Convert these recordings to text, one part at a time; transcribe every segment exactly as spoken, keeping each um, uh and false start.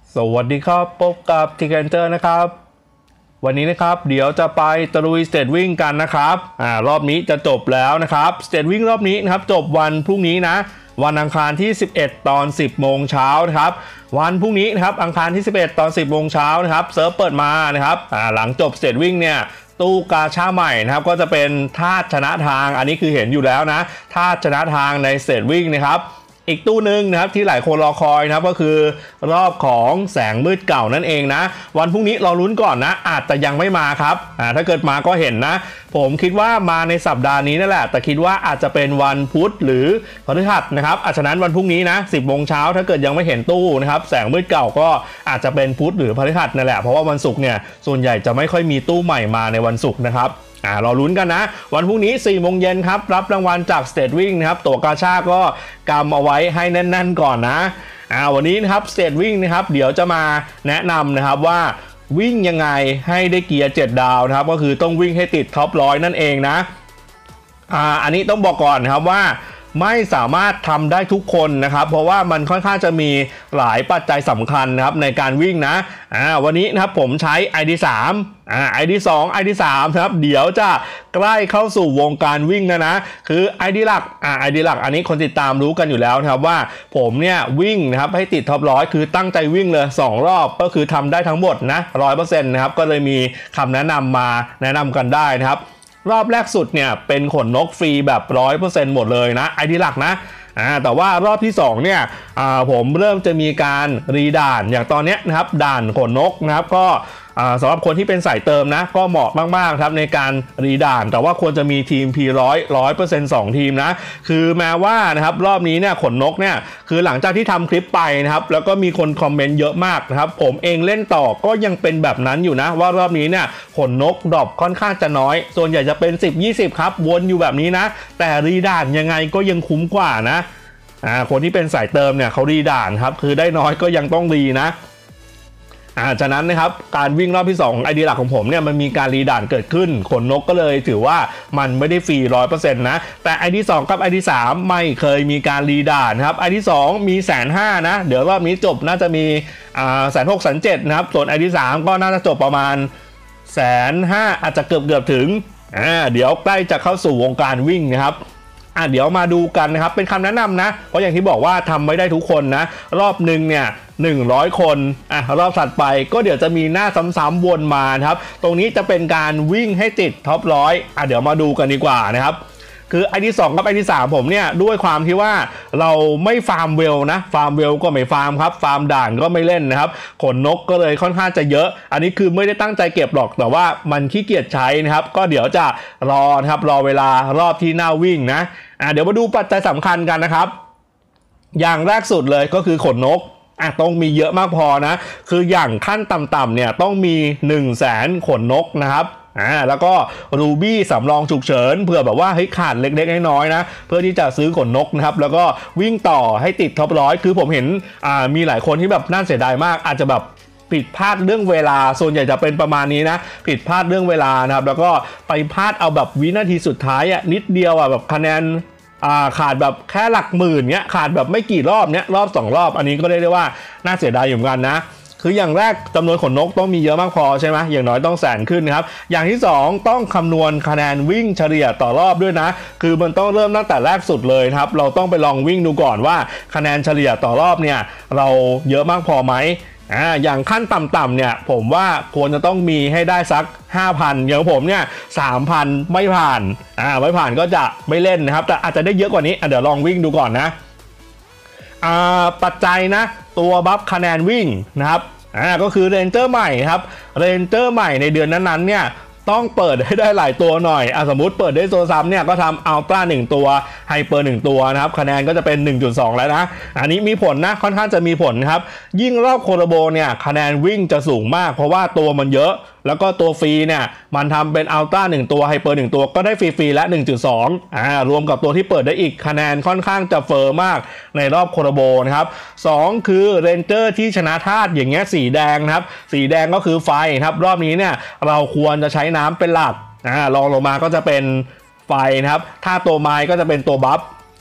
สวัสดีครับพบกับทีแคนเตอร์นะครับวันนี้นะครับเดี๋ยวจะไปตะลุยสเตทวิ่งกันนะครับอ่ารอบนี้จะจบแล้วนะครับสเตทวิ่งรอบนี้นะครับจบวันพรุ่งนี้นะวันอังคารที่สิบเอ็ดตอนสิบโมงเช้านะครับวันพรุ่งนี้นะครับอังคารที่สิบเอ็ดตอนสิบโมงเช้านะครับเซิร์ฟเปิดมานะครับอ่าหลังจบสเตทวิ่งเนี่ยตู้กาชาใหม่นะครับก็จะเป็นธาตุชนะทางอันนี้คือเห็นอยู่แล้วนะธาตุชนะทางในสเตทวิ่งนะครับอีกตู้หนึ่งนะครับที่หลายคนรอคอยนะครับก็คือรอบของแสงมืดเก่านั่นเองนะวันพรุ่งนี้เราลุ้นก่อนนะอาจจะยังไม่มาครับอ่าถ้าเกิดมาก็เห็นนะผมคิดว่ามาในสัปดาห์นี้นั่นแหละแต่คิดว่าอาจจะเป็นวันพุธหรือพฤหัสนะครับอาจจะนั้นวันพรุ่งนี้นะสิบโมงเช้าถ้าเกิดยังไม่เห็นตู้นะครับแสงมืดเก่าก็อาจจะเป็นพุธหรือพฤหัสนั่นแหละเพราะว่าวันศุกร์เนี่ยส่วนใหญ่จะไม่ค่อยมีตู้ใหม่มาในวันศุกร์นะครับอ่าเราลุ้นกันนะวันพรุ่งนี้สี่โมงเย็นครับรับรางวัลจากสเตทวิ่งนะครับตั๋วกาชาก็กำเอาไว้ให้แน่นๆก่อนนะอ่าวันนี้นะครับสเตทวิ่งนะครับเดี๋ยวจะมาแนะนำนะครับว่าวิ่งยังไงให้ได้เกียร์เจ็ดดาวนะครับก็คือต้องวิ่งให้ติดท็อปร้อยนั่นเองนะอ่าอันนี้ต้องบอกก่อนนะครับว่าไม่สามารถทำได้ทุกคนนะครับเพราะว่ามันค่อนข้างจะมีหลายปัจจัยสำคัญนะครับในการวิ่งนะอ่าวันนี้นะครับผมใช้ ไอ ดี สาม อ่า ไอ ดี สอง ไอ ดี สามครับเดี๋ยวจะใกล้เข้าสู่วงการวิ่งนะนะคือ ไอ ดี หลักอ่า ไอ ดี หลักอันนี้คนติดตามรู้กันอยู่แล้วนะครับว่าผมเนี่ยวิ่งนะครับให้ติดท็อปร้อยคือตั้งใจวิ่งเลยสองรอบก็คือทำได้ทั้งหมดนะ ร้อยเปอร์เซ็นต์ นะครับก็เลยมีคำแนะนำมาแนะนำกันได้นะครับรอบแรกสุดเนี่ยเป็นขนนกฟรีแบบ ร้อยเปอร์เซ็นต์ หมดเลยนะ ไอ ดี หลักนะอ่าแต่ว่ารอบที่สองเนี่ยอ่าผมเริ่มจะมีการรีด่านอย่างตอนนี้นะครับด่านขนนกนะครับก็สำหรับคนที่เป็นสายเติมนะก็เหมาะมากๆครับในการรีด่านแต่ว่าควรจะมีทีม พี หนึ่งร้อย ร้อยเปอร์เซ็นต์ สองทีมนะคือแม้ว่านะครับรอบนี้เนี่ยขนนกเนี่ยคือหลังจากที่ทำคลิปไปนะครับแล้วก็มีคนคอมเมนต์เยอะมากนะครับผมเองเล่นต่อก็ยังเป็นแบบนั้นอยู่นะว่ารอบนี้เนี่ยขนนกดรอปค่อนข้างจะน้อยส่วนใหญ่จะเป็น สิบ ยี่สิบครับวนอยู่แบบนี้นะแต่รีด่านยังไงก็ยังคุ้มกว่านะอ่าคนที่เป็นสายเติมเนี่ยเขารีด่านครับคือได้น้อยก็ยังต้องรีนะอ่าฉะนั้นนะครับการวิ่งรอบที่สองไอเดียหลักของผมเนี่ยมันมีการรีด่านเกิดขึ้นขนนกก็เลยถือว่ามันไม่ได้ฟรี ร้อยเปอร์เซ็นต์ นะแต่ไอดีสองกับไอดีสามไม่เคยมีการรีด่านครับไอดีสองมีแสนห้านะเดี๋ยวรอบนี้จบน่าจะมีอ่าแสนหกแสนเจ็ดนะครับส่วนไอดีสามก็น่าจะจบประมาณแสนห้าอาจจะเกือบเกือบถึงอ่าเดี๋ยวใกล้จะเข้าสู่วงการวิ่งนะครับอ่ะเดี๋ยวมาดูกันนะครับเป็นคำแนะนำนะเพราะอย่างที่บอกว่าทำไม่ได้ทุกคนนะรอบหนึ่งเนี่ยหนึ่งร้อยคนอ่ะรอบถัดไปก็เดี๋ยวจะมีหน้าซ้ำๆวนมาครับตรงนี้จะเป็นการวิ่งให้ติดท็อปร้อยอ่ะเดี๋ยวมาดูกันดีกว่านะครับคือ ไอ ดี สอง กับ ไอ ดี สามผมเนี่ยด้วยความที่ว่าเราไม่ฟาร์มเวลนะฟาร์มเวลก็ไม่ฟาร์มครับฟาร์มด่านก็ไม่เล่นนะครับขนนกก็เลยค่อนข้างจะเยอะอันนี้คือไม่ได้ตั้งใจเก็บหรอกแต่ว่ามันขี้เกียจใช้นะครับก็เดี๋ยวจะรอนะครับรอเวลารอบที่หน้าวิ่งนะอ่ะเดี๋ยวมาดูปัจจัยสำคัญกันนะครับอย่างแรกสุดเลยก็คือขนนกอ่ะต้องมีเยอะมากพอนะคืออย่างขั้นต่ำๆเนี่ยต้องมีหนึ่งแสนขนนกนะครับอ่าแล้วก็รูบี้สำรองฉุกเฉินเผื่อแบบว่าให้ขาดเล็กๆน้อยๆนะเพื่อที่จะซื้อขนนกนะครับแล้วก็วิ่งต่อให้ติดท็อปร้อยคือผมเห็นอ่ามีหลายคนที่แบบน่าเสียดายมากอาจจะแบบผิดพลาดเรื่องเวลาส่วนใหญ่จะเป็นประมาณนี้นะผิดพลาดเรื่องเวลานะครับแล้วก็ไปพลาดเอาแบบวินาทีสุดท้ายอ่ะนิดเดียวอ่ะแบบคะแนนอ่าขาดแบบแค่หลักหมื่นเนี้ยขาดแบบไม่กี่รอบเนี้ยรอบสองรอบอันนี้ก็ได้ได้ว่าน่าเสียดายอยู่เหมือนกันนะคืออย่างแรกจำนวนขนนกต้องมีเยอะมากพอใช่ไหมอย่างน้อยต้องแสนขึ้นนะครับอย่างที่สองต้องคำนวณคะแนนวิ่งเฉลี่ยต่อรอบด้วยนะคือมันต้องเริ่มตั้งแต่แรกสุดเลยครับเราต้องไปลองวิ่งดูก่อนว่าคะแนนเฉลี่ยต่อรอบเนี่ยเราเยอะมากพอไหมอ่าอย่างขั้นต่ำๆเนี่ยผมว่าควรจะต้องมีให้ได้สัก ห้าพัน อย่างผมเนี่ย สามพัน ไม่ผ่านอ่าไม่ผ่านก็จะไม่เล่นนะครับแต่อาจจะได้เยอะกว่านี้อ่ะเดี๋ยวลองวิ่งดูก่อนนะอ่าปัจจัยนะตัวบัฟคะแนนวิ่งนะครับอ่าก็คือเรนเจอร์ใหม่ครับเรนเจอร์ใหม่ในเดือนนั้นๆเนี่ยต้องเปิดให้ได้หลายตัวหน่อยอ่ะสมมุติเปิดได้ตัวซ้ำเนี่ยก็ทำอัลตร้าหนึ่งตัวไฮเปอร์หนึ่งตัวนะครับคะแนนก็จะเป็น หนึ่งจุดสอง แล้วนะอันนี้มีผลนะค่อนข้างจะมีผลครับยิ่งรอบโคโรโบเนี่ยคะแนนวิ่งจะสูงมากเพราะว่าตัวมันเยอะแล้วก็ตัวฟรีเนี่ยมันทำเป็นอัลตร้าหนึ่งตัวไฮเปอร์หนึ่งตัวก็ได้ฟรีๆและ หนึ่งจุดสอง อ่ารวมกับตัวที่เปิดได้อีกคะแนนค่อนข้างจะเฟอร์มากในรอบโคโรโบนะครับสองคือเรนเจอร์ที่ชนะธาตุอย่างเงี้ยสีแดงนะครับสีแดงก็คือไฟครับรอบนี้เนี่ยเราควรจะใช้น้ำเป็นหลักอ่ารองลงมาก็จะเป็นไฟนะครับถ้าตัวไม้ก็จะเป็นตัวบัฟ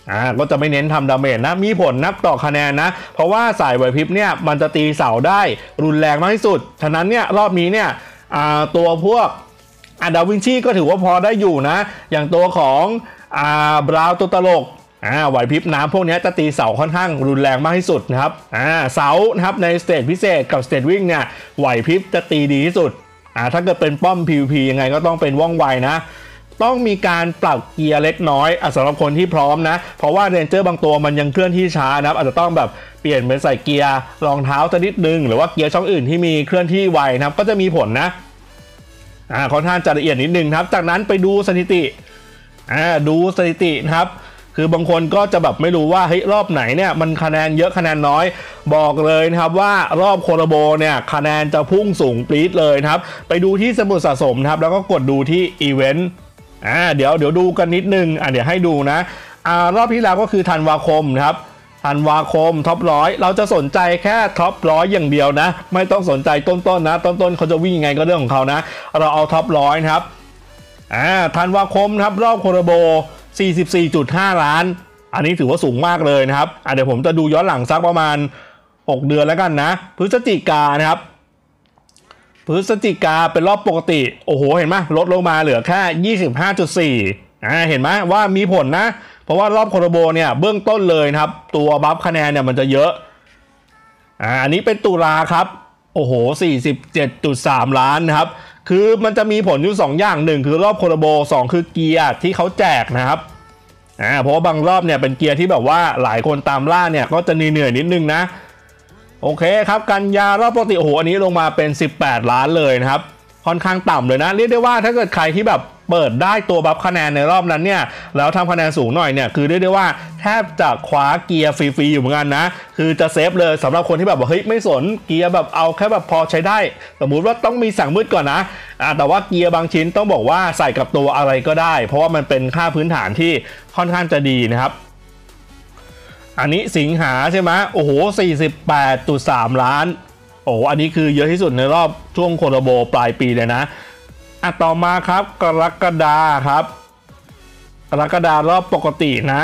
อ่าก็จะไม่เน้นทำดาเมจนะมีผลนับต่อคะแนนนะเพราะว่าสายไหวพริบเนี่ยมันจะตีเสาได้รุนแรงมากที่สุดฉะนั้นเนี่ยรอบนี้เนี่ยอ่าตัวพวกอ่าดาวินชีก็ถือว่าพอได้อยู่นะอย่างตัวของอ่าบราวตัวตลกอ่าไหวพริบน้ำพวกนี้จะตีเสาค่อนข้างรุนแรงมากที่สุดนะครับอ่าเสานะครับในสเตจพิเศษกับสเตจวิ่งเนี่ยไหวพริบจะตีดีที่สุดอ่าถ้าเกิดเป็นป้อม พี วี พี ยังไงก็ต้องเป็นว่องไวนะต้องมีการปรับเกียร์เล็กน้อยสำหรับคนที่พร้อมนะเพราะว่าเรนเจอร์บางตัวมันยังเคลื่อนที่ช้านะครับอาจจะต้องแบบเปลี่ยนเป็นใส่เกียร์รองเท้าสักนิดนึงหรือว่าเกียร์ช่องอื่นที่มีเคลื่อนที่ไวนะครับก็จะมีผลนะอ่าค่อนข้างจะละเอียดนิดนึงครับจากนั้นไปดูสถิติอ่าดูสถิตินะครับคือบางคนก็จะแบบไม่รู้ว่าเฮ้ยรอบไหนเนี่ยมันคะแนนเยอะคะแนนน้อยบอกเลยนะครับว่ารอบโคโลโบเนี่ยคะแนนจะพุ่งสูงปรี๊ดเลยนะครับไปดูที่สมุดสะสมนะครับแล้วก็กดดูที่อีเวนต์อ่าเดี๋ยวเดี๋ยวดูกันนิดนึงอ่าเดี๋ยวให้ดูนะอ่ารอบที่แล้วก็คือธันวาคมนะครับธันวาคมท็อปร้อยเราจะสนใจแค่ท็อปร้อยอย่างเดียวนะไม่ต้องสนใจต้นๆนะต้นๆเขาจะวิ่งยังไงก็เรื่องของเขานะเราเอาท็อปร้อยนะครับอ่าธันวาคมนะครับรอบโคโลโบ สี่สิบสี่จุดห้า ล้านอันนี้ถือว่าสูงมากเลยนะครับอ่ะเดี๋ยวผมจะดูย้อนหลังสักประมาณหกเดือนแล้วกันนะพฤศจิกานะครับพฤศจิกาเป็นรอบปกติโอ้โหเห็นไหมลดลงมาเหลือแค่ ยี่สิบห้าจุดสี่ อ่าเห็นไหมว่ามีผลนะเพราะว่ารอบโคโลโบเนี่ยเบื้องต้นเลยนะครับตัวบัฟคะแนนเนี่ยมันจะเยอะอ่าอันนี้เป็นตุลาครับโอ้โห สี่สิบเจ็ดจุดสาม ล้านนะครับคือมันจะมีผลอยู่สองอย่างหนึ่งคือรอบโคโลโบสองคือเกียร์ที่เขาแจกนะครับอ่าเพราะว่าบางรอบเนี่ยเป็นเกียร์ที่แบบว่าหลายคนตามล่าเนี่ยก็จะเหนื่อยนิดนึงนะโอเคครับกันยารอบปกติโอ้โหอันนี้ลงมาเป็นสิบแปดล้านเลยนะครับค่อนข้างต่ำเลยนะเรียกได้ว่าถ้าเกิดใครที่แบบเปิดได้ตัวบัฟคะแนนในรอบนั้นเนี่ยแล้วทำคะแนนสูงหน่อยเนี่ยคือเรียกได้ว่าแทบจะคว้าเกียร์ฟรีๆอยู่เหมือนกันนะคือจะเซฟเลยสำหรับคนที่แบบว่าเฮ้ยไม่สนเกียร์แบบเอาแค่แบบพอใช้ได้สมมุติว่าต้องมีสั่งมืดก่อนนะอ่าแต่ว่าเกียร์บางชิ้นต้องบอกว่าใส่กับตัวอะไรก็ได้เพราะว่ามันเป็นค่าพื้นฐานที่ค่อนข้างจะดีนะครับอันนี้สิงหาใช่ไหมโอ้โห สี่สิบแปดจุดสาม ล้านโอ้อันนี้คือเยอะที่สุดในรอบช่วงโคโลโบปลายปีเลยนะอ่ะต่อมาครับกรกฎาครับกรกฎารอบปกตินะ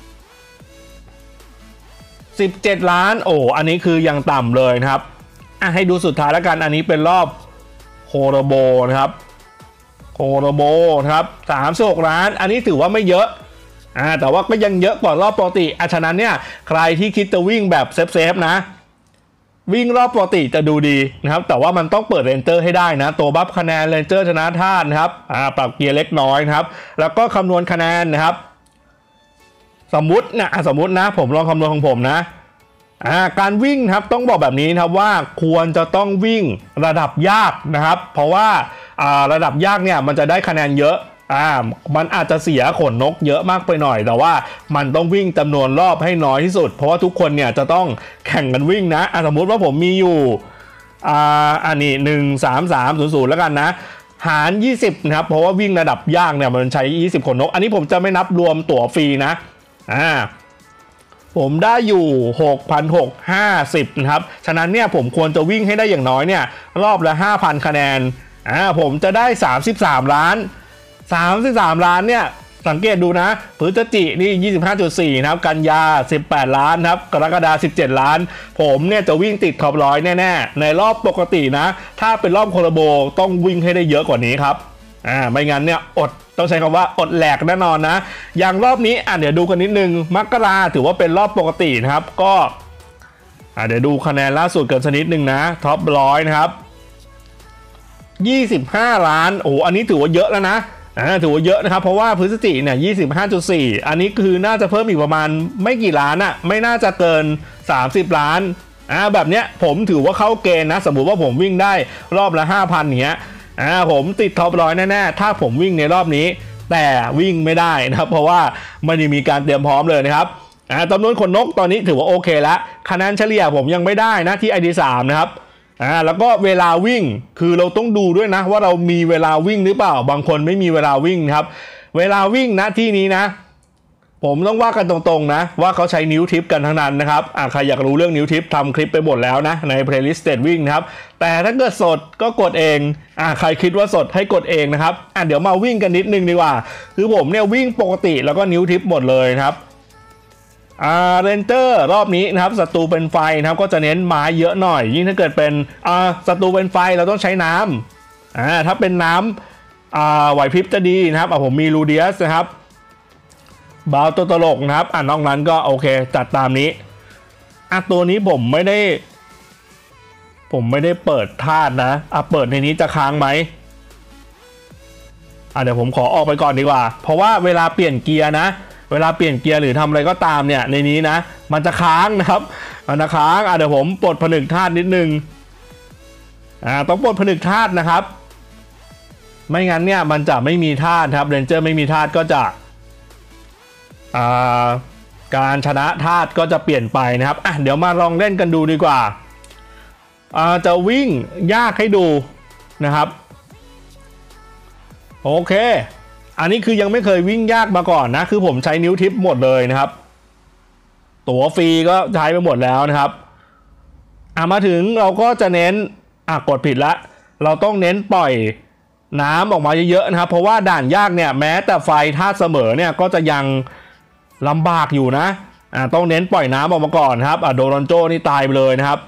สิบเจ็ดล้านโอ้อันนี้คือยังต่ำเลยนะครับอ่ะให้ดูสุดท้ายแล้วกันอันนี้เป็นรอบโคโลโบนะครับโคโลโบนะครับสามสิบหกล้านอันนี้ถือว่าไม่เยอะอ่าแต่ว่าก็ยังเยอะกว่ารอบปกติอ่ะฉะนั้นเนี่ยใครที่คิดจะวิ่งแบบเซฟๆนะวิ่งรอบปกติจะดูดีนะครับแต่ว่ามันต้องเปิดเรนเจอร์ให้ได้นะตัวบัฟคะแนนเรนเจอร์ชนะธาตุนะครับอ่าปรับเกียร์เล็กน้อยนะครับแล้วก็คำนวณคะแนนนะครับสมมุตินะสมมุตินะผมลองคำนวณของผมนะอ่าการวิ่งครับต้องบอกแบบนี้นะครับว่าควรจะต้องวิ่งระดับยากนะครับเพราะว่าอ่าระดับยากเนี่ยมันจะได้คะแนนเยอะอ่ามันอาจจะเสียขนนกเยอะมากไปหน่อยแต่ว่ามันต้องวิ่งจำนวนรอบให้น้อยที่สุดเพราะว่าทุกคนเนี่ยจะต้องแข่งกันวิ่งนะอ่าสมมุติว่าผมมีอยู่อ่าอันนี้หนึ่ง สาม สาม ศูนย์ ศูนย์แล้วกันนะหารยี่สิบนะครับเพราะว่าวิ่งระดับยากเนี่ยมันใช้ยี่สิบขนนกอันนี้ผมจะไม่นับรวมตั๋วฟรีนะอ่าผมได้อยู่ หกพันหกร้อยห้าสิบ นะครับฉะนั้นเนี่ยผมควรจะวิ่งให้ได้อย่างน้อยเนี่ยรอบละ ห้าพัน คะแนนอ่าผมจะได้สามสิบสามล้านสามสิบสามล้านเนี่ยสังเกตดูนะพฤศจิกนี่ ยี่สิบห้าจุดสี่ นะครับกันยาสิบแปดล้านครับกรกฎาคมสิบเจ็ดล้านผมเนี่ยจะวิ่งติดท็อปร้อยแน่ๆในรอบปกตินะถ้าเป็นรอบโคโลโบต้องวิ่งให้ได้เยอะกว่านี้ครับอ่าไม่งั้นเนี่ยอดต้องใช้คำว่าอดแหลกแน่นอนนะอย่างรอบนี้อ่ะเดี๋ยวดูกันนิดนึงมกราถือว่าเป็นรอบปกตินะครับก็อ่ะเดี๋ยวดูคะแนนล่าสุดกันสักนิดนึงนะท็อปร้อยนะครับยี่สิบห้าล้านโอ้อันนี้ถือว่าเยอะแล้วนะอ่าถือว่าเยอะนะครับเพราะว่าพฤศจิกเนี่ย ยี่สิบห้าจุดสี่ อันนี้คือน่าจะเพิ่มอีกประมาณไม่กี่ล้านอะไม่น่าจะเกินสามสิบล้านอ่าแบบเนี้ยผมถือว่าเข้าเกณฑ์นะสมมุติว่าผมวิ่งได้รอบละ ห้าพัน อย่างเงี้ยอ่าผมติดท็อปร้อยแน่ๆถ้าผมวิ่งในรอบนี้แต่วิ่งไม่ได้นะครับเพราะว่าไม่ได้มีการเตรียมพร้อมเลยนะครับอ่าจำนวนขนนกตอนนี้ถือว่าโอเคแล้วคะแนนเฉลี่ยผมยังไม่ได้นะที่ ไอ ดี สาม นะครับอ่าแล้วก็เวลาวิ่งคือเราต้องดูด้วยนะว่าเรามีเวลาวิ่งหรือเปล่าบางคนไม่มีเวลาวิ่งครับเวลาวิ่งนะที่นี้นะผมต้องว่ากันตรงๆนะว่าเขาใช้นิ้วทิปกันทั้งนั้นนะครับอ่าใครอยากรู้เรื่องนิ้วทิปทำคลิปไปหมดแล้วนะใน playlist state วิ่งนะครับแต่ถ้าเกิดสดก็กดเองอ่าใครคิดว่าสดให้กดเองนะครับอ่าเดี๋ยวมาวิ่งกันนิดนึงดีกว่าคือผมเนี่ยวิ่งปกติแล้วก็นิ้วทิปหมดเลยครับอ่าเรนเจอร์รอบนี้นะครับศัตรูเป็นไฟนะครับก็จะเน้นไม้เยอะหน่อยยิ่งถ้าเกิดเป็นอ่าศัตรูเป็นไฟเราต้องใช้น้ำอ่าถ้าเป็นน้ำอ่าไหวพริบจะดีนะครับอ่าผมมีลูเดียสนะครับบาวตัวตลกนะครับอ่านอกนั้นก็โอเคจัดตามนี้อ่ะตัวนี้ผมไม่ได้ผมไม่ได้เปิดธาตุนะอ่ะเปิดในนี้จะค้างไหมอ่ะเดี๋ยวผมขอออกไปก่อนดีกว่าเพราะว่าเวลาเปลี่ยนเกียร์นะเวลาเปลี่ยนเกียร์หรือทำอะไรก็ตามเนี่ยในนี้นะมันจะค้างนะครับมันจะค้างอ่ะเดี๋ยวผมปลดผนึกธาตุนิดนึงอ่าต้องปลดผนึกธาตุนะครับไม่งั้นเนี่ยมันจะไม่มีธาตุครับเรนเจอร์ไม่มีธาตุก็จะอ่าการชนะธาตุก็จะเปลี่ยนไปนะครับอ่ะเดี๋ยวมาลองเล่นกันดูดีกว่าอ่าจะวิ่งยากให้ดูนะครับโอเคอันนี้คือยังไม่เคยวิ่งยากมาก่อนนะคือผมใช้นิ้วทิปหมดเลยนะครับตั๋วฟรีก็ใช้ไปหมดแล้วนะครับอ่ะมาถึงเราก็จะเน้นอ่ะกดผิดละเราต้องเน้นปล่อยน้ำออกมาเยอะๆนะครับเพราะว่าด่านยากเนี่ยแม้แต่ไฟธาตุเสมอเนี่ยก็จะยังลำบากอยู่นะอ่ะต้องเน้นปล่อยน้ำออกมาก่อนครับอ่ะโดรอนโจนี่ตายไปเลยนะครับ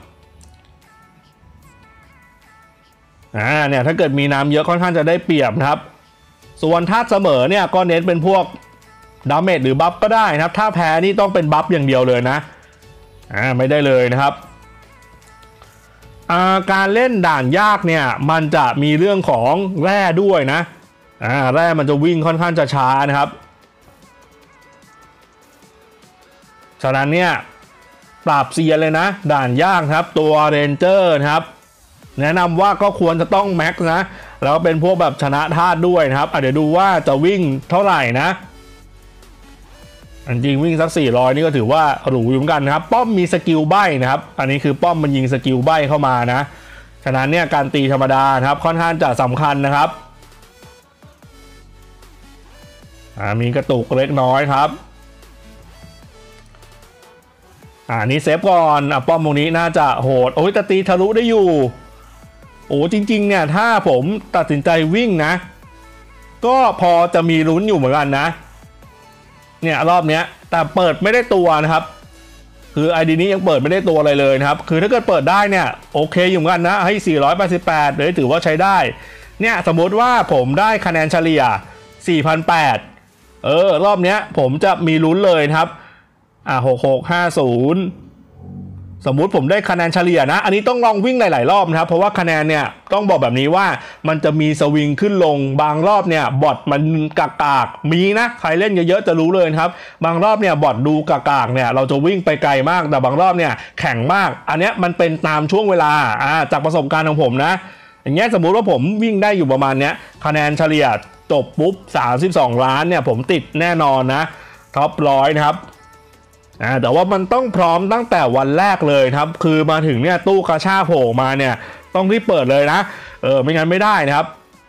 อ่าเนี่ยถ้าเกิดมีน้ำเยอะค่อนข้างจะได้เปรียบนะครับส่วนธาตุเสมอเนี่ยก็เน้นเป็นพวกดาเมจหรือบัฟก็ได้นะครับถ้าแพ้นี่ต้องเป็นบัฟอย่างเดียวเลยนะอ่าไม่ได้เลยนะครับอ่าการเล่นด่านยากเนี่ยมันจะมีเรื่องของแร่ด้วยนะอ่าแร่มันจะวิ่งค่อนข้างจะช้านะครับฉะนั้นเนี่ยปราบเซียนเลยนะด่านยากครับตัวเรนเจอร์นะครับแนะนำว่าก็ควรจะต้องแม็กซ์นะแล้วเป็นพวกแบบชนะธาตุด้วยนะครับเดี๋ยวดูว่าจะวิ่งเท่าไหร่นะจริงวิ่งสักสี่ร้อยนี่ก็ถือว่าหรูอยู่เหมือนกันนะครับป้อมมีสกิลใบ้นะครับอันนี้คือป้อมมันยิงสกิลใบ้เข้ามานะฉะนั้นเนี่ยการตีธรรมดานะครับค่อนข้างจะสำคัญนะครับมีกระตุกเล็กน้อยครับอ่านี้เซฟก่อนอ่ะป้อมตรงนี้น่าจะโหดโอ้ยแต่ตีทะลุได้อยู่โอ้จริงๆเนี่ยถ้าผมตัดสินใจวิ่งนะก็พอจะมีลุ้นอยู่เหมือนกันนะเนี่ยรอบเนี้ยแต่เปิดไม่ได้ตัวนะครับคือ ไอ ดี นี้ยังเปิดไม่ได้ตัวอะไรเลยนะครับคือถ้าเกิดเปิดได้เนี่ยโอเคอยู่เหมือนกันนะให้สี่ร้อยแปดสิบแปดเลยถือว่าใช้ได้เนี่ยสมมติว่าผมได้คะแนนเฉลี่ย สี่พันแปดร้อย เออรอบเนี้ยผมจะมีลุ้นเลยนะครับอ่ะหกหกห้าศูนย์สมมุติผมได้คะแนนเฉลี่ยนะอันนี้ต้องลองวิ่งหลายๆรอบนะครับเพราะว่าคะแนนเนี่ยต้องบอกแบบนี้ว่ามันจะมีสวิงขึ้นลงบางรอบเนี่ยบอทมันกากๆมีนะใครเล่นเยอะๆจะรู้เลยครับบางรอบเนี่ยบอทดูกากๆเนี่ยเราจะวิ่งไปไกลมากแต่บางรอบเนี่ยแข็งมากอันเนี้ยมันเป็นตามช่วงเวลาอ่าจากประสบการณ์ของผมนะอย่างเงี้ยสมมุติว่าผมวิ่งได้อยู่ประมาณเนี้ยคะแนนเฉลี่ยจบปุ๊บสามสิบสองล้านเนี่ยผมติดแน่นอนนะท็อปร้อยนะครับอ่าแต่ว่ามันต้องพร้อมตั้งแต่วันแรกเลยครับคือมาถึงเนี่ยตู้กาชาโผล่มาเนี่ยต้องรีบเปิดเลยนะเออไม่งั้นไม่ได้นะครับ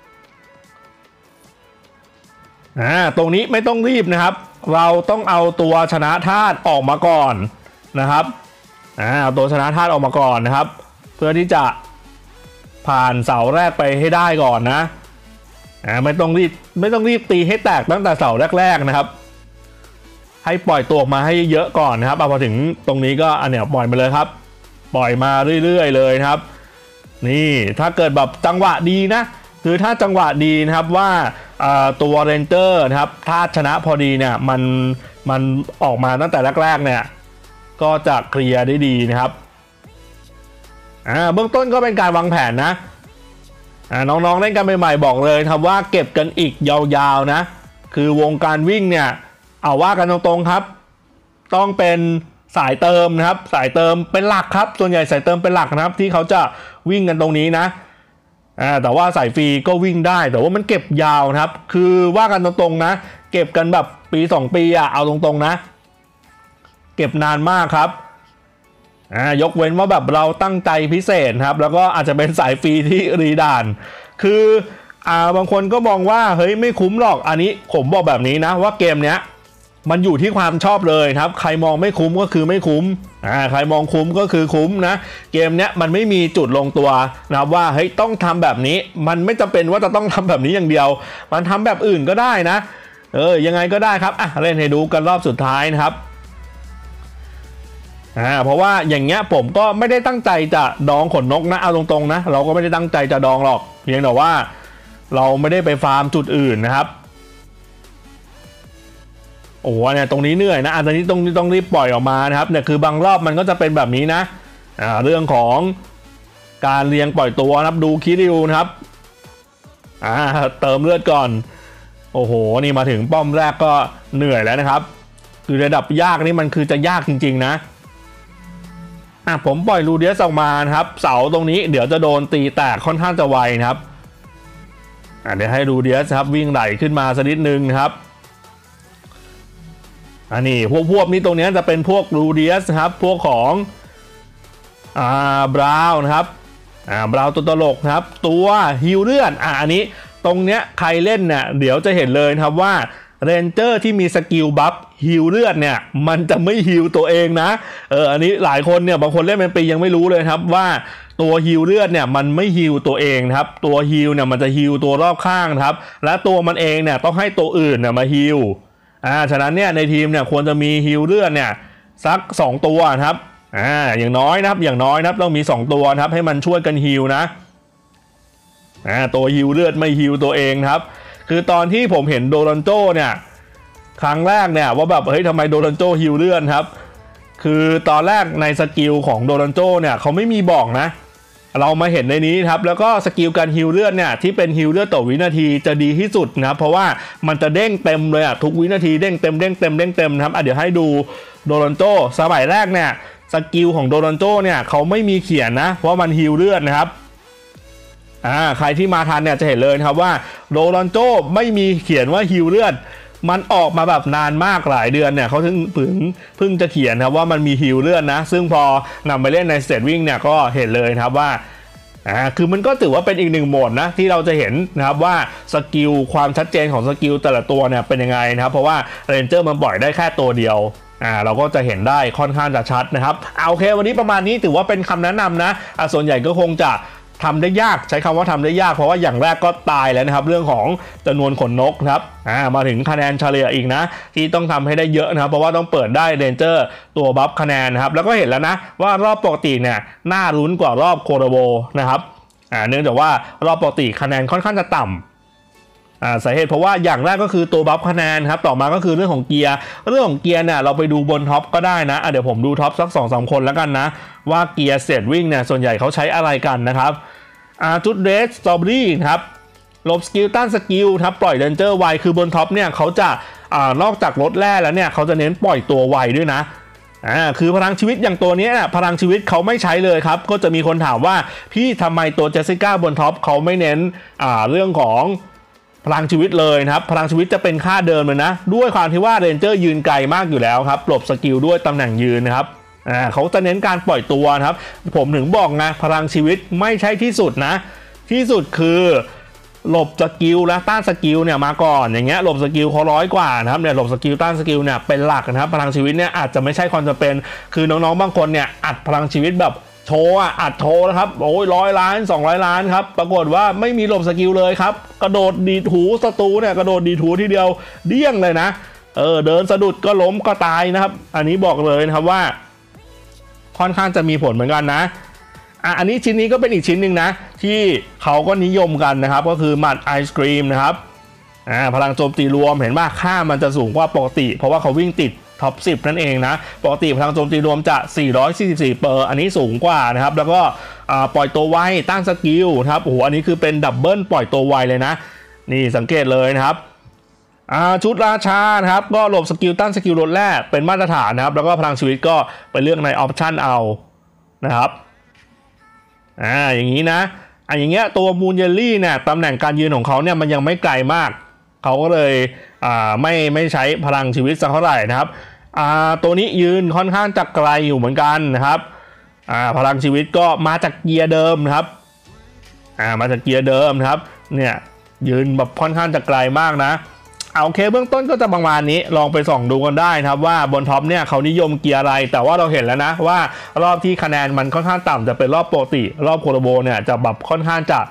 อ่าตรงนี้ไม่ต้องรีบนะครับเราต้องเอาตัวชนะธาตุออกมาก่อนนะครับอ่าเอาตัวชนะธาตุออกมาก่อนนะครับเพื่อที่จะผ่านเสาแรกไปให้ได้ก่อนนะอ่าไม่ต้องรีบไม่ต้องรีบตีให้แตกตั้งแต่เสาแรกๆนะครับให้ปล่อยตัวออกมาให้เยอะก่อนนะครับเอาพอถึงตรงนี้ก็อันเนี้ยปล่อยมาเลยครับปล่อยมาเรื่อยๆเลยนะครับนี่ถ้าเกิดแบบจังหวะดีนะคือถ้าจังหวะดีนะครับว่าตัวเรนเจอร์นะครับถ้าชนะพอดีเนี่ยมันมันออกมาตั้งแต่แรกๆเนี่ยก็จะเคลียร์ได้ดีนะครับอ่าเบื้องต้นก็เป็นการวางแผนนะอ่าน้องๆเล่นกันใหม่ๆบอกเลยครับว่าเก็บกันอีกยาวๆนะคือวงการวิ่งเนี่ยเอาว่ากันตรงๆครับต้องเป็นสายเติมนะครับสายเติมเป็นหลักครับส่วนใหญ่สายเติมเป็นหลักนะครับที่เขาจะวิ่งกันตรงนี้นะอ่าแต่ว่าสายฟรีก็วิ่งได้แต่ว่ามันเก็บยาวนะครับคือว่ากันตรงๆนะเก็บกันแบบปีสองปีอะเอาตรงๆนะเก็บนานมากครับอ่ายกเว้นว่าแบบเราตั้งใจพิเศษครับแล้วก็อาจจะเป็นสายฟรีที่รีด่านคืออ่าบางคนก็มองว่าเฮ้ยไม่คุ้มหรอกอันนี้ผมบอกแบบนี้นะว่าเกมเนี้ยมันอยู่ที่ความชอบเลยครับใครมองไม่คุ้มก็คือไม่คุ้มอ่าใครมองคุ้มก็คือคุ้มนะเกมเนี้ยมันไม่มีจุดลงตัวนะว่าเฮ้ยต้องทำแบบนี้มันไม่จำเป็นว่าจะต้องทำแบบนี้อย่างเดียวมันทำแบบอื่นก็ได้นะเออยังไงก็ได้ครับอ่ะเล่นให้ดูกันรอบสุดท้ายนะครับอ่าเพราะว่าอย่างเงี้ยผมก็ไม่ได้ตั้งใจจะดองขนนกนะเอาตรงๆนะเราก็ไม่ได้ตั้งใจจะดองหรอกเพียงแต่ว่าเราไม่ได้ไปฟาร์มจุดอื่นนะครับโอ้เนี่ยตรงนี้เหนื่อยนะอันนี้ต้องต้องรีบปล่อยออกมานะครับเนี่ยคือบางรอบมันก็จะเป็นแบบนี้นะอ่าเรื่องของการเรียงปล่อยตัวนะครับดูคิริวนะครับอ่าเติมเลือดก่อนโอ้โหนี่มาถึงป้อมแรกก็เหนื่อยแล้วนะครับคือระดับยากนี่มันคือจะยากจริงๆนะอ่ะผมปล่อยลูเดียสออกมานะครับเสาตรงนี้เดี๋ยวจะโดนตีแตกค่อนข้างจะไวนะครับอ่ะเดี๋ยวให้ลูเดียสครับวิ่งไหลขึ้นมาสักนิดนึงนะครับอันนี้พวกพวกนี้ตรงนี้จะเป็นพวกลูเดียสครับพวกของอ่าบราวน์นะครับอ่าบราวน์ตัวตลกนะครับตัวฮิวเลือดอ่าอันนี้ตรงเนี้ยใครเล่นเนี่ยเดี๋ยวจะเห็นเลยครับว่าเรนเจอร์ที่มีสกิลบัฟฮิวเลือดเนี่ยมันจะไม่ฮิวตัวเองนะเอออันนี้หลายคนเนี่ยบางคนเล่นเป็นปียังไม่รู้เลยครับว่าตัวฮิวเลือดเนี่ยมันไม่ฮิวตัวเองครับตัวฮิวเนี่ยมันจะฮิวตัวรอบข้างครับและตัวมันเองเนี่ยต้องให้ตัวอื่นเนี่ยมาฮิวอ่าฉะนั้นเนี่ยในทีมเนี่ยควรจะมีฮิวเลือดเนี่ยสักสองตัวครับอ่าอย่างน้อยนะครับอย่างน้อยนะครับต้องมีสองตัวครับให้มันช่วยกันฮิวนะอ่าตัวฮิวเลือดไม่ฮิวตัวเองครับคือตอนที่ผมเห็นโดรันโจเนี่ยครั้งแรกเนี่ยว่าแบบเฮ้ยทำไมโดรันโจฮิวเลือดครับคือตอนแรกในสกิลของโดรันโจเนี่ยเขาไม่มีบอกนะเรามาเห็นในนี้ครับแล้วก็สกิลการฮิวเลือดเนี่ยที่เป็นฮิวเลือดต่อวินาทีจะดีที่สุดนะครับเพราะว่ามันจะเด้งเต็มเลยอะทุกวินาทีเด้งเต็มเด้งเต็มเด้งเต็มนะครับอ่ะเดี๋ยวให้ดูโดรันโจสมัยแรกเนี่ยสกิลของโดรันโจเนี่ยเขาไม่มีเขียนนะเพราะมันฮิวเลือดนะครับอ่าใครที่มาทันเนี่ยจะเห็นเลยครับว่าโดรันโจไม่มีเขียนว่าฮิวเลือดมันออกมาแบบนานมากหลายเดือนเนี่ยเขาถึงเพิ่งเพิ่งจะเขียนครับว่ามันมีฮิวเลือดนะซึ่งพอนำไปเล่นในสเตทวิ่งเนี่ยก็เห็นเลยครับว่าอ่าคือมันก็ถือว่าเป็นอีกหนึ่งโหมดนะที่เราจะเห็นนะครับว่าสกิลความชัดเจนของสกิลแต่ละตัวเนี่ยเป็นยังไงนะครับเพราะว่าเรนเจอร์มันปล่อยได้แค่ตัวเดียวอ่าเราก็จะเห็นได้ค่อนข้างจะชัดนะครับเอาโอเควันนี้ประมาณนี้ถือว่าเป็นคำแนะนำนะอ่าส่วนใหญ่ก็คงจะทำได้ยากใช้คำว่าทำได้ยากเพราะว่าอย่างแรกก็ตายแล้วนะครับเรื่องของจำนวนขนนกนะครับอ่ามาถึงคะแนนเฉลี่ยอีกนะที่ต้องทำให้ได้เยอะนะครับเพราะว่าต้องเปิดได้เรนเจอร์ตัวบัฟคะแนนนะครับแล้วก็เห็นแล้วนะว่ารอบปกติเนี่ยน่าลุ้นกว่ารอบโคโรโบนะครับอ่าเนื่องจากว่ารอบปกติคะแนนค่อนข้างจะต่ำอ่าสาเหตุเพราะว่าอย่างแรกก็คือตัวบัฟคะแนนครับต่อมาก็คือเรื่องของเกียร์เรื่องของเกียร์เนี่ยเราไปดูบนท็อปก็ได้นะอ่ะเดี๋ยวผมดูท็อปสัก สองสาม คนแล้วกันนะว่าเกียร์เซตวิ่งเนี่ยส่วนใหญ่เขาใช้อะไรกันนะครับอ่าจุดเรสสตรอเบอรี่ครับลบสกิลต้านสกิลครับปล่อยเรนเจอร์ไวคือบนท็อปเนี่ยเขาจะอ่านอกจากลดแร่แล้วเนี่ยเขาจะเน้นปล่อยตัวไวด้วยนะอ่าคือพลังชีวิตอย่างตัวนี้นะพลังชีวิตเขาไม่ใช้เลยครับก็จะมีคนถามว่าพี่ทำไมตัวเจสสิก้าบนท็อปเขาไม่เน้นอ่าเรื่องของพลังชีวิตเลยนะครับพลังชีวิตจะเป็นค่าเดิมเลยนะด้วยความที่ว่าเรนเจอร์ยืนไกลมากอยู่แล้วครับหลบสกิลด้วยตำแหน่งยืนนะครับอ่าเขาจะเน้นการปล่อยตัวนะครับผมถึงบอกไงพลังชีวิตไม่ใช่ที่สุดนะที่สุดคือหลบสกิลและต้านสกิลเนี่ยมาก่อนอย่างเงี้ยหลบสกิลเขาร้อยกว่านะครับเนี่ยหลบสกิลต้านสกิลเนี่ยเป็นหลักนะครับพลังชีวิตเนี่ยอาจจะไม่ใช่ความจำเป็นคือน้องๆบางคนเนี่ยอัดพลังชีวิตแบบโชว์อ่ะอัดโชว์นะครับโอ้ยร้อยล้านสองร้อยล้านครับปรากฏว่าไม่มีหลบสกิลเลยครับกระโดดดีดหูศัตรูเนี่ยกระโดดดีดหูทีเดียวเดี้ยงเลยนะเออเดินสะดุดก็ล้มก็ตายนะครับอันนี้บอกเลยนะครับว่าค่อนข้างจะมีผลเหมือนกันนะอ่ะอันนี้ชิ้นนี้ก็เป็นอีกชิ้นหนึ่งนะที่เขาก็นิยมกันนะครับก็คือหมัดไอศกรีมนะครับอ่าพลังโจมตีรวมเห็นว่าค่ามันจะสูงกว่าปกติเพราะว่าเขาวิ่งติดท็อปสิบนั่นเองนะปกติพลังโจมตีรวมจะสี่ร้อยสี่สิบสี่เปอร์อันนี้สูงกว่านะครับแล้วก็ปล่อยตัวไวต้านสกิลครับโอ้โหอันนี้คือเป็นดับเบิลปล่อยตัวไวเลยนะนี่สังเกตเลยนะครับชุดราชานะครับก็หลบสกิลต้านสกิลลดแรกเป็นมาตรฐานนะครับแล้วก็พลังชีวิตก็ไปเลือกในออปชันเอานะครับอ่าอย่างนี้นะอ่ะอย่างเงี้ยตัวมูนเยลลี่เนี่ยตำแหน่งการยืนของเขาเนี่ยมันยังไม่ไกลมากเขาก็เลยอ่าไม่ไม่ใช้พลังชีวิตสักเท่าไหร่นะครับอ่าตัวนี้ยืนค่อนข้างจะไกลอยู่เหมือนกันนะครับอ่าพลังชีวิตก็มาจากเกียร์เดิมนะครับอ่ามาจากเกียร์เดิมนะครับเนี่ยยืนแบบค่อนข้างจะไกลมากนะเอาโอเคเบื้องต้นก็จะประมาณนี้ลองไปส่องดูกันได้นะครับว่าบนท็อปเนี่ยเขานิยมเกียร์อะไรแต่ว่าเราเห็นแล้วนะว่ารอบที่คะแนนมันค่อนข้างต่ำจะเป็นรอบปกติรอบโคโรโบเนี่ยจะแบบค่อนข้างจะ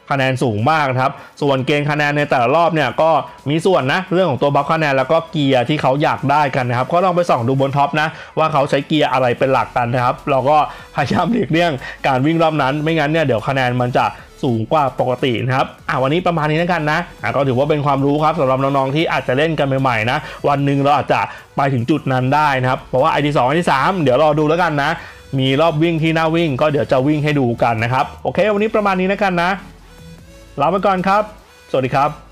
คะแนนสูงมากนะครับส่วนเกณฑ์คะแนนในแต่ละรอบเนี่ยก็มีส่วนนะเรื่องของตัวบัฟคะแนนแล้วก็เกียร์ที่เขาอยากได้กันนะครับก็ลองไปส่องดูบนท็อปนะว่าเขาใช้เกียร์อะไรเป็นหลักกันนะครับเราก็พยายามหลีกเลี่ยงการวิ่งรอบนั้นไม่งั้นเนี่ยเดี๋ยวคะแนนมันจะสูงกว่าปกตินะครับอ่ะวันนี้ประมาณนี้แล้วกันนะอ่ะก็ถือว่าเป็นความรู้ครับสำหรับน้องๆที่อาจจะเล่นกันใหม่ๆนะวันหนึ่งเราอาจจะไปถึงจุดนั้นได้นะครับเพราะว่า ไอ ดี สอง ไอ ดี สามเดี๋ยวรอดูแล้วกันนะมีรอบวิ่งที่น่าวิ่งก็เดี๋ยวจะวิ่งให้ดูกันนะครับโอเควันนี้ประมาณนี้แล้วกันนะลาไปก่อนครับสวัสดีครับ